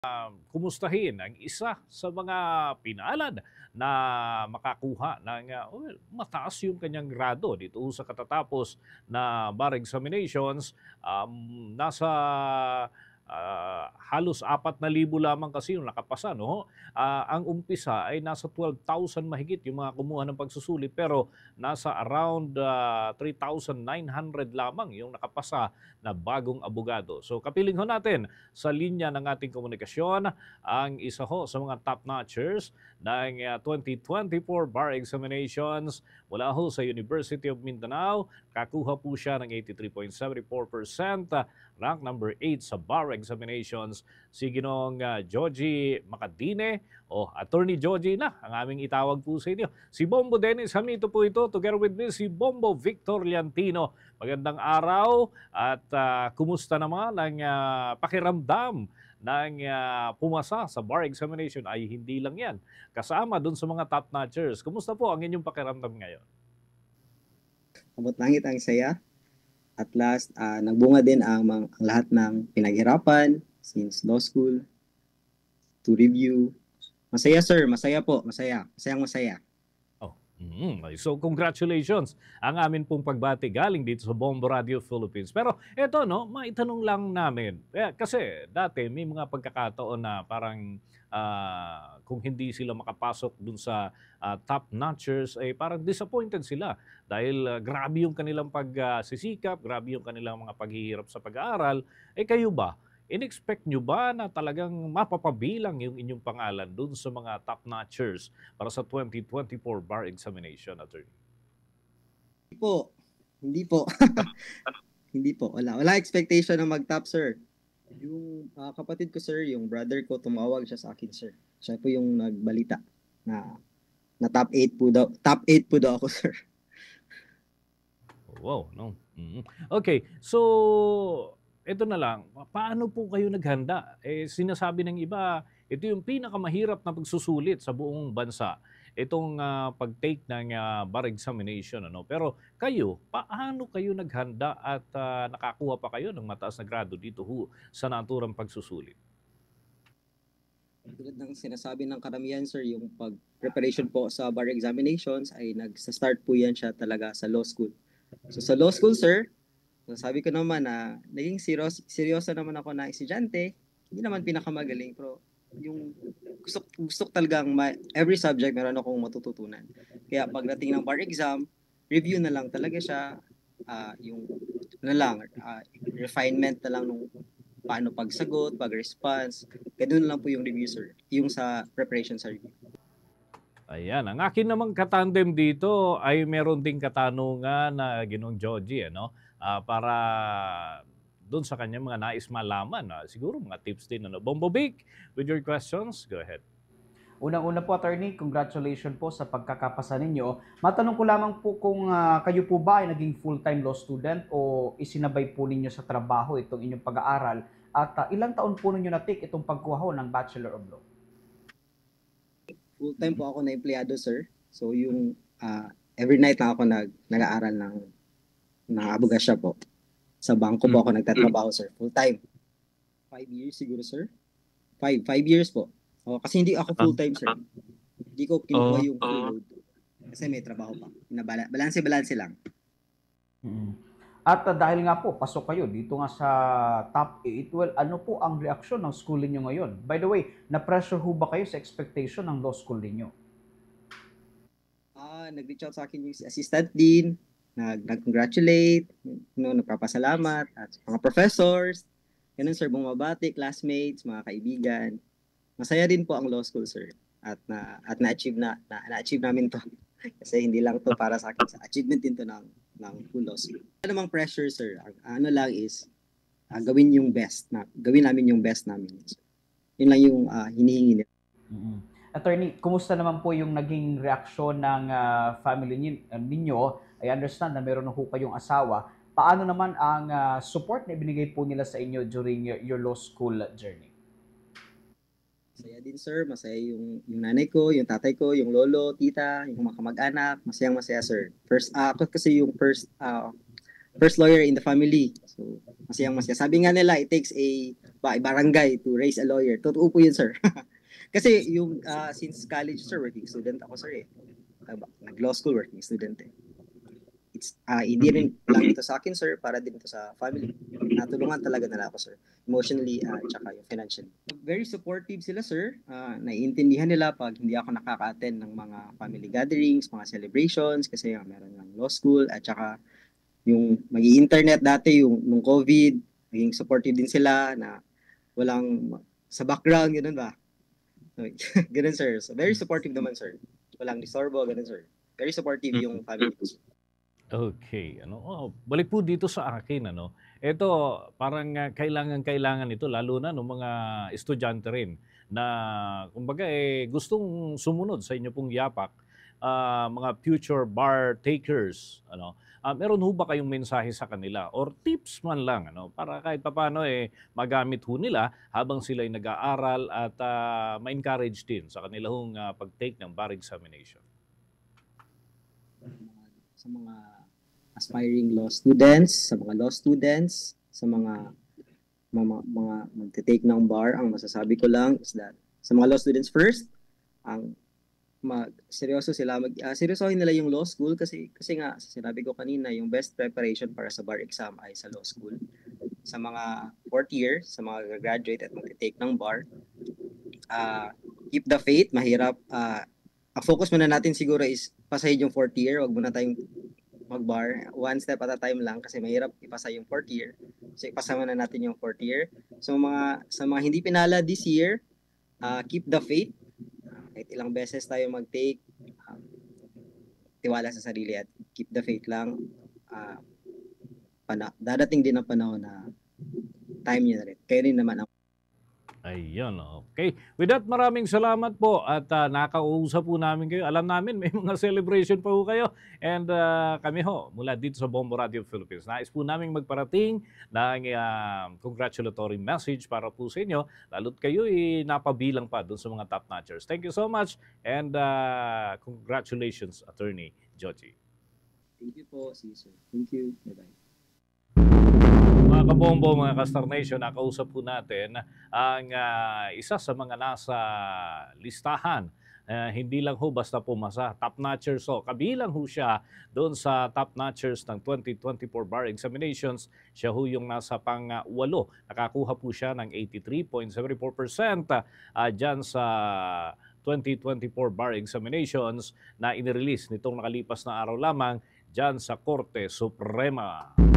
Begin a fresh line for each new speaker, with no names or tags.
kumustahin ang isa sa mga pinalad na makakuha ng mataas yung kanyang grado dito sa katatapos na bar examinations. Nasa halos 4,000 lamang kasi yung nakapasa, no? Ang umpisa ay nasa 12,000 mahigit yung mga kumuha ng pagsusulit, pero nasa around 3,900 lamang yung nakapasa na bagong abogado. So kapiling ho natin sa linya ng ating komunikasyon ang isa ho sa mga top-notchers ng 2024 bar examinations mula ho sa University of Mindanao. Kakuha po siya ng 83.74%, rank number 8 sa bar examinations, si Ginong Joji Macadine o Attorney Joji na ang aming itawag po sa inyo. Si Bombo Dennis Hamito po ito, together with me si Bombo Victor Liantino. Magandang araw at kumusta naman ang pakiramdam ng pumasa sa bar examination? Ay hindi lang yan, kasama dun sa mga top-notchers. Kumusta po ang inyong pakiramdam ngayon?
Abot langit ang saya. At last, nagbunga din ang lahat ng pinaghirapan since law school to review. Masaya sir, masaya po, masaya. Masayang masaya.
So congratulations ang amin pong pagbati galing dito sa Bombo Radio Philippines. Pero eto no, maitanong lang namin. Kasi dati may mga pagkakataon na parang kung hindi sila makapasok dun sa top notchers, ay parang disappointed sila dahil grabe yung kanilang pagsisikap, grabe yung kanilang mga paghihirap sa pag-aaral. Kayo ba? In-expect nyo ba na talagang mapapabilang yung inyong pangalan dun sa mga top-notchers para sa 2024 bar examination, attorney?
Hindi po. Hindi po. Hindi po. Wala expectation na mag-top, sir. Yung kapatid ko, sir, yung brother ko, tumawag siya sa akin, sir. Siya po yung nagbalita na top 8 po daw. Top 8 po daw ako, sir.
Wow, no? Okay, so ito na lang, paano po kayo naghanda? Sinasabi ng iba, ito yung pinakamahirap na pagsusulit sa buong bansa. Itong pag-take ng bar examination. Ano? Pero kayo, paano kayo naghanda at nakakuha pa kayo ng mataas na grado dito sa naturang pagsusulit?
Tulad ng sinasabi ng karamihan, sir, yung pag-preparation po sa bar examinations ay nag-start po yan siya talaga sa law school. So sa law school, sir, sabi ko naman na naging seryoso naman ako na estudyante. Hindi naman pinakamagaling, pero yung gusto talagang every subject meron akong matututunan. Kaya pagdating ng bar exam, review na lang talaga siya. Yung refinement na lang nung paano pagsagot, pag-response. Ganun lang po yung review, sir. Yung sa preparation sa review.
Ayan, ang akin namang katandem dito ay meron ding katanungan na Ginong Joji, ano? Para doon sa kanya mga nais malaman. Siguro mga tips din. Ano? Bombo Vic, with your questions, go ahead.
Unang-una po, attorney, congratulations po sa pagkakapasa ninyo. Matanong ko lamang po kung kayo po ba ay naging full-time law student o isinabay po ninyo sa trabaho itong inyong pag-aaral at ilang taon po ninyo na-take itong pagkuha ho ng Bachelor of Law?
Full-time po ako na empleyado, sir. So yung every night lang ako nag-aaral ng abogasya po. Sa bangko po ako nagtatrabaho, sir. Full-time. 5 years siguro, sir. 5 years po. Kasi hindi ako full-time, sir. Hindi ko kinukuha yung full load. Kasi may trabaho pa. Balanse lang.
At dahil nga po, pasok kayo dito nga sa top 8, well, ano po ang reaksyon ng school ninyo ngayon? By the way, na-pressure ho ba kayo sa expectation ng law school ninyo?
Nag-reach out sa akin yung assistant dean, nag-congratulate, nagpapasalamat, at mga professors, ganun sir, bumabati, classmates, mga kaibigan. Masaya din po ang law school, sir. At na-achieve namin to. Kasi hindi lang to para sa akin, sa achievement din to ng full law school. Ano namang pressure, sir? Ano lang is gawin namin yung best namin. Yun lang yung hinihingi nila.
Attorney, kumusta naman po yung naging reaksyon ng family ninyo? I understand na meron na ho kayong asawa. Paano naman ang support na ibinigay po nila sa inyo during your law school journey?
Masaya din, sir. Masaya yung nanay ko, yung tatay ko, yung lolo, tita, yung mga kamag-anak. Masayang masaya, sir. Ako kasi yung first lawyer in the family. So, masayang-masaya. Sabi nga nila, it takes a barangay to raise a lawyer. Totoo po yun, sir. Kasi yung, since college, sir, working student ako, sir, eh. Nag-law school, working student, eh. It's, hindi rin lang ito sa akin, sir, para din ito sa family. Natulungan talaga nila ako, sir. Emotionally, tsaka yung financially. Very supportive sila, sir. Naiintindihan nila pag hindi ako nakaka-attend ng mga family gatherings, mga celebrations, kasi meron ng law school, at tsaka yung mag-internet dati, yung nung COVID, naging supportive din sila na walang sa background, ganoon ba? So, ganun, sir. So, very supportive naman, sir. Walang disturbo, ganun, sir. Very supportive yung family ko, sir.
Okay, balik po dito sa akin, ito parang kailangan ito lalo na ng mga estudyante rin na kumbaga gustong sumunod sa inyo pong yapak, mga future bar takers, meron ho ba kayong mensahe sa kanila or tips man lang, para kahit papaano magamit ho nila habang sila ay nag-aaral at ma-encourage din sa kanilang pag-take ng bar examination?
Sa mga aspiring law students, sa mga law students, sa mga magte-take ng bar, ang masasabi ko lang is that sa mga law students first, ang seryosohin nila yung law school kasi nga sinabi ko kanina, yung best preparation para sa bar exam ay sa law school. Sa mga fourth year, sa mga graduate at magte-take ng bar, keep the faith, mahirap. Ang focus muna natin siguro is pasahin yung fourth year, wag muna tayong mag-bar, one step at a time lang kasi mahirap ipasa yung fourth year. So ipasa muna natin yung fourth year. So sa mga hindi pinala this year, keep the faith. Kahit ilang beses tayo mag-take, tiwala sa sarili at keep the faith lang. Dadating din ang panahon na time niya na rin. Kayo rin naman ang
Ayun, okay. With that, maraming salamat po at nakausap po namin kayo. Alam namin may mga celebration pa po kayo. And kami mula dito sa Bombo Radio Philippines, nais po namin magparating ng congratulatory message para po sa inyo. Lalo't kayo napabilang pa doon sa mga top notchers. Thank you so much and congratulations, Attorney Joji.
Thank you po, sir. Thank you. Bye-bye.
Mga kabombo, mga Kastar Nation, nakausap po natin ang isa sa mga nasa listahan. Hindi lang basta pumasa, top notchers. So, kabilang siya doon sa top notchers ng 2024 bar examinations. Siya yung nasa pang-8. Nakakuha po siya ng 83.74% dyan sa 2024 bar examinations na inirelease nitong nakalipas na araw lamang dyan sa Korte Suprema.